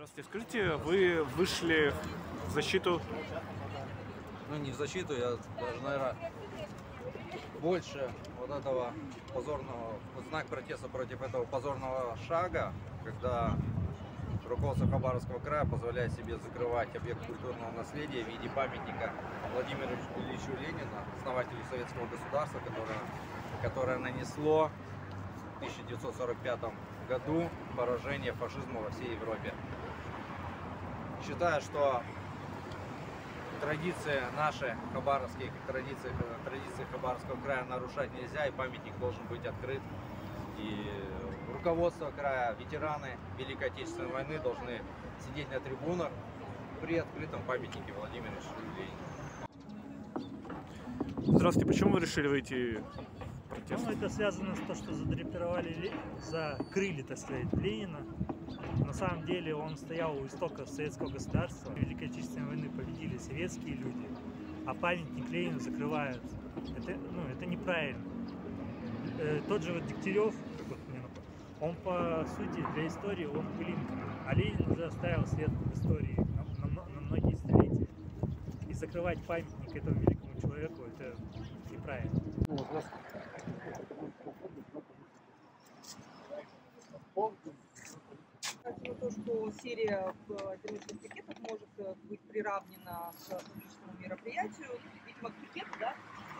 Здравствуйте, скажите, вы вышли в защиту? Ну, не в защиту, я даже, наверное, больше вот этого позорного, в знак протеста против этого позорного шага, когда руководство Хабаровского края позволяет себе закрывать объект культурного наследия в виде памятника Владимиру Ильичу Ленину, основателю советского государства, которое нанесло в 1945 году поражение фашизму во всей Европе. Считаю, что традиции наши, хабаровские традиции Хабаровского края нарушать нельзя, и памятник должен быть открыт. И руководство края, ветераны Великой Отечественной войны должны сидеть на трибунах при открытом памятнике Владимиру Ильичу Ленину. Здравствуйте, почему вы решили выйти в протест? Ну, это связано с тем, что задрапировали, закрыли, так сказать, Ленина. На самом деле он стоял у истоков советского государства. В Великой Отечественной войны победили советские люди, а памятник Ленину закрывают. Это неправильно. Тот же вот Дегтярев, он по сути для истории он пылинка, а Ленин уже оставил след в истории на многие столетия. И закрывать памятник этому великому человеку — это неправильно. То, что серия террористических пикетов может быть приравнена к публичному мероприятию, видимо, пикет, да?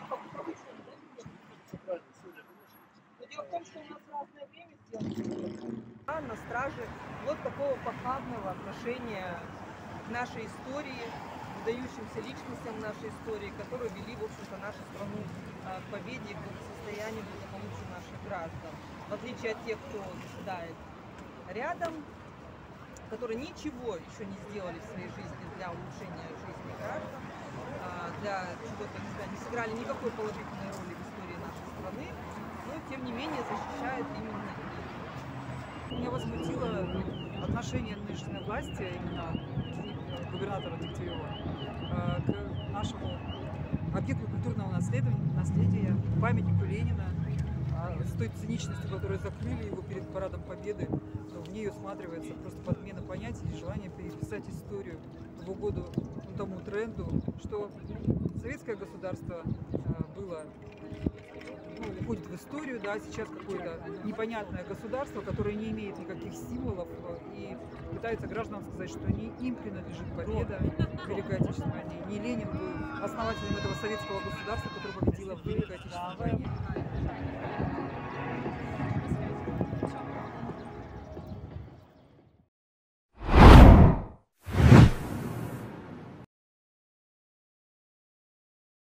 Но дело в том, что у нас разное время сделано на страже вот такого похабного отношения к нашей истории, выдающимся личностям нашей истории, которые вели, в общем-то, нашу страну к победе, к состоянию благополучия наших граждан. В отличие от тех, кто заседает рядом, которые ничего еще не сделали в своей жизни для улучшения жизни граждан, для чего-то не сыграли никакой положительной роли в истории нашей страны, но тем не менее защищают именно их. Меня возмутило отношение нынешней власти, именно губернатора Дегтярева, к нашему объекту культурного наследия, памятнику Ленина, с той циничностью, которой закрыли его перед Парадом Победы. В ней усматривается просто подмена понятий и желание переписать историю в угоду тому тренду, что советское государство было, уходит в историю, да, сейчас какое-то непонятное государство, которое не имеет никаких символов и пытается гражданам сказать, что не им принадлежит победа в Великой Отечественной войне, не Ленин был основателем этого советского государства, которое победило в Великой Отечественной войне.